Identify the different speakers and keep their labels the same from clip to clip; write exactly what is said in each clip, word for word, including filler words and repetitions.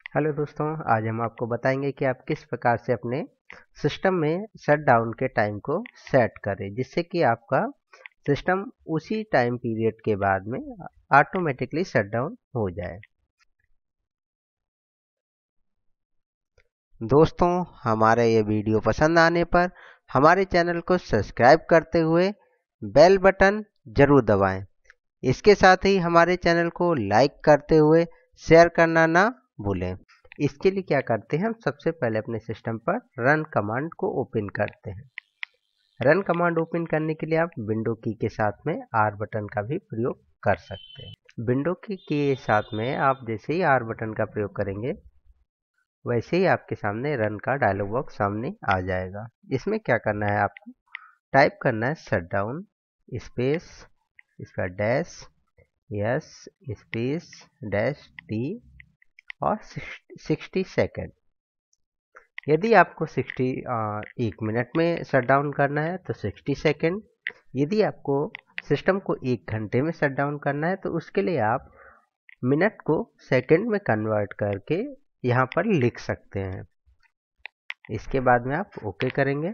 Speaker 1: Hello दोस्तों, आज हम आपको बताएंगे कि आप किस प्रकार से अपने सिस्टम में शट डाउन के टाइम को सेट करें, जिससे कि आपका सिस्टम उसी टाइम पीरियड के बाद में ऑटोमेटिकली शट डाउन हो जाए। दोस्तों, हमारा ये वीडियो पसंद आने पर हमारे चैनल को सब्सक्राइब करते हुए बेल बटन जरूर दबाएं। इसके साथ ही हमारे चैनल को लाइक करते हुए शेयर करना ना भूलें। इसके लिए क्या करते हैं, हम सबसे पहले अपने सिस्टम पर रन कमांड को ओपन करते हैं। रन कमांड ओपन करने के लिए आप विंडो की के साथ में आर बटन का भी प्रयोग कर सकते हैं। विंडो की के साथ में आप जैसे ही आर बटन का प्रयोग करेंगे वैसे ही आपके सामने रन का डायलॉग बॉक्स सामने आ जाएगा। इसमें क्या करना है, आपको टाइप करना है शट डाउन स्पेस इसका dash S space dash T और सिक्सटी सेकेंड। यदि आपको सिक्सटी एक मिनट में शट डाउन करना है तो सिक्सटी सेकेंड। यदि आपको सिस्टम को एक घंटे में शट डाउन करना है तो उसके लिए आप मिनट को सेकेंड में कन्वर्ट करके यहाँ पर लिख सकते हैं। इसके बाद में आप ओके करेंगे।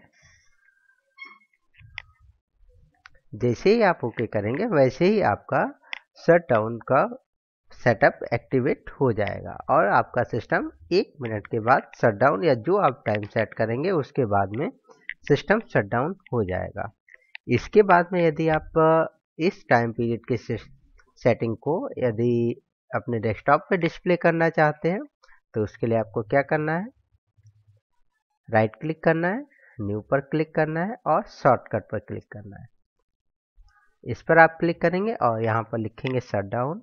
Speaker 1: जैसे ही आप ओके करेंगे वैसे ही आपका शट डाउन का सेटअप एक्टिवेट हो जाएगा और आपका सिस्टम एक मिनट के बाद शट डाउन या जो आप टाइम सेट करेंगे उसके बाद में सिस्टम शट डाउन हो जाएगा। इसके बाद में यदि आप इस टाइम पीरियड के सेटिंग को यदि अपने डेस्कटॉप पे डिस्प्ले करना चाहते हैं तो उसके लिए आपको क्या करना है, राइट क्लिक करना है, न्यू पर क्लिक करना है और शॉर्टकट पर क्लिक करना है। इस पर आप क्लिक करेंगे और यहाँ पर लिखेंगे shut down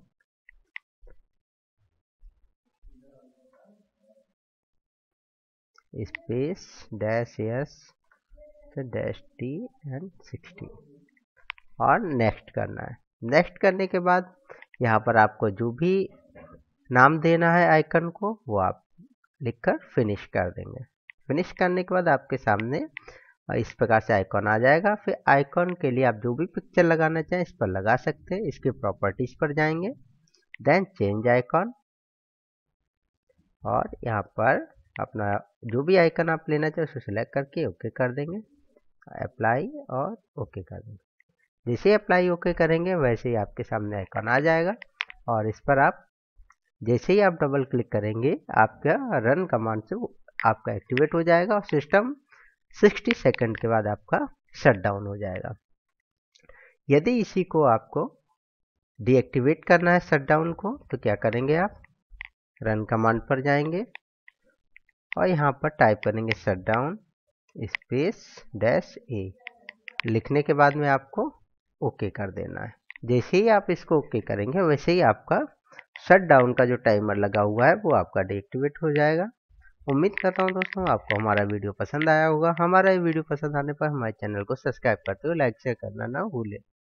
Speaker 1: space dash S dash T and sixty और नेक्स्ट करना है। नेक्स्ट करने के बाद यहाँ पर आपको जो भी नाम देना है आइकन को वो आप लिखकर फिनिश कर देंगे। फिनिश करने के बाद आपके सामने इस प्रकार से आइकॉन आ जाएगा। फिर आइकॉन के लिए आप जो भी पिक्चर लगाना चाहें इस पर लगा सकते हैं। इसके प्रॉपर्टीज पर जाएंगे, देन चेंज आइकॉन और यहाँ पर अपना जो भी आइकन आप लेना चाहे उसे सिलेक्ट करके ओके कर देंगे, अप्लाई और ओके कर देंगे। जैसे अप्लाई ओके करेंगे वैसे ही आपके सामने आइकन आ जाएगा और इस पर आप जैसे ही आप डबल क्लिक करेंगे आपका रन कमांड से आपका एक्टिवेट हो जाएगा और सिस्टम सिक्सटी सेकंड के बाद आपका शट डाउन हो जाएगा। यदि इसी को आपको डीएक्टिवेट करना है शट डाउन को तो क्या करेंगे, आप रन कमांड पर जाएंगे और यहाँ पर टाइप करेंगे shut down space dash A. लिखने के बाद में आपको ओके कर देना है। जैसे ही आप इसको ओके करेंगे वैसे ही आपका शट डाउन का जो टाइमर लगा हुआ है वो आपका डीएक्टिवेट हो जाएगा। उम्मीद करता हूँ दोस्तों आपको हमारा वीडियो पसंद आया होगा। हमारा ये वीडियो पसंद आने पर हमारे चैनल को सब्सक्राइब करते हुए लाइक शेयर करना ना भूलें।